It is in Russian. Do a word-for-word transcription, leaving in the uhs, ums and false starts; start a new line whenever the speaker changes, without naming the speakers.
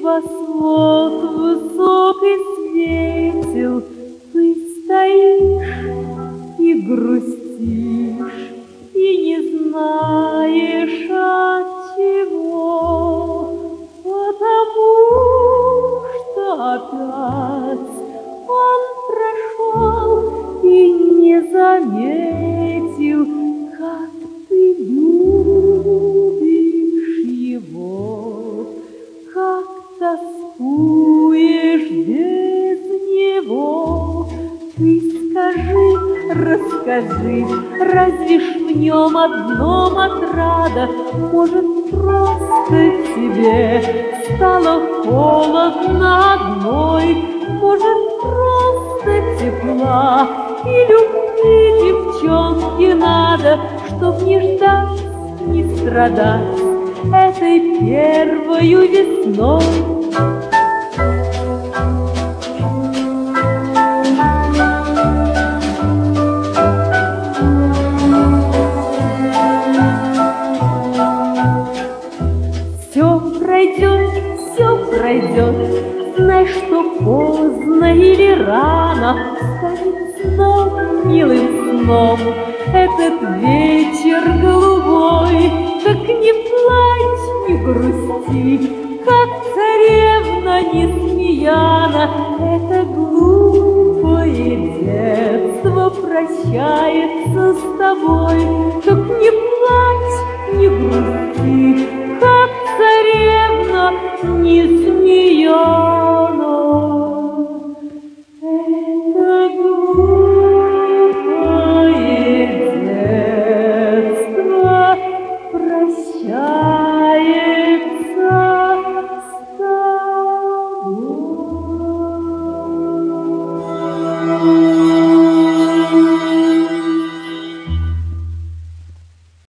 Небосвод высокий светил, ты стоишь и грустишь, и не знаешь от чего, потому что опять он прошел и не заметил, как ты любишь его, как тоскуешь без него. Ты скажи, расскажи, разве ж в нем одном отрада? Может, просто тебе стало холодно одной? Может, просто тепла и любви девчонке надо, чтоб не ждать, не страдать этой первою весной? Все пройдет, все пройдет, знай, что поздно или рано станет сном, милым сном этот вечер голубой. Так не плачь, не грусти, как царевна Несмеяна, это глупое детство прощается с тобой. Так не